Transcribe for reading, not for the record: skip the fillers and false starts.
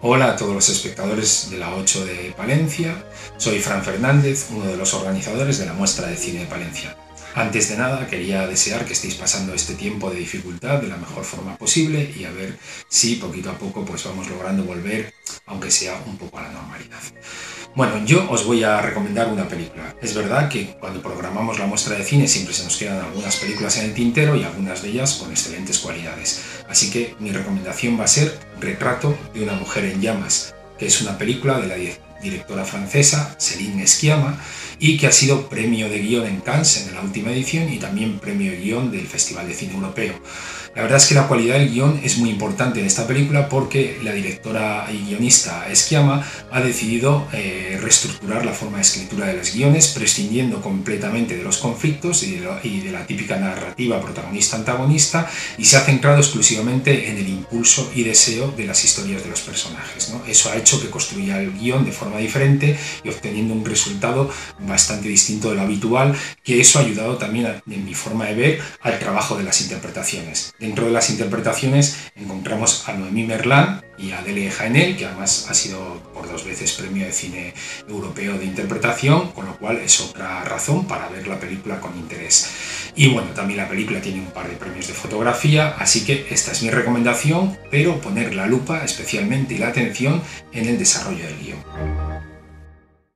Hola a todos los espectadores de la 8 de Palencia, soy Fran Fernández, uno de los organizadores de la muestra de cine de Palencia. Antes de nada quería desear que estéis pasando este tiempo de dificultad de la mejor forma posible y a ver si poquito a poco pues vamos logrando volver, aunque sea un poco a la normalidad. Bueno, yo os voy a recomendar una película. Es verdad que cuando programamos la muestra de cine siempre se nos quedan algunas películas en el tintero y algunas de ellas con excelentes cualidades. Así que mi recomendación va a ser Retrato de una mujer en llamas, que es una película de la directora francesa Céline Sciamma y que ha sido premio de guión en Cannes en la última edición y también premio de guión del Festival de Cine Europeo. La verdad es que la cualidad del guión es muy importante en esta película porque la directora y guionista Sciamma ha decidido reestructurar la forma de escritura de los guiones, prescindiendo completamente de los conflictos y de la típica narrativa protagonista-antagonista, y se ha centrado exclusivamente en el impulso y deseo de las historias de los personajes, ¿no? Eso ha hecho que construya el guión de forma diferente y obteniendo un resultado bastante distinto de lo habitual, que eso ha ayudado también, en mi forma de ver, al trabajo de las interpretaciones. Dentro de las interpretaciones encontramos a Noémie Merlan y a Adèle Haenel, que además ha sido por 2 veces premio de cine europeo de interpretación, con lo cual es otra razón para ver la película con interés. Y bueno, también la película tiene un par de premios de fotografía, así que esta es mi recomendación, pero poner la lupa especialmente y la atención en el desarrollo del guión.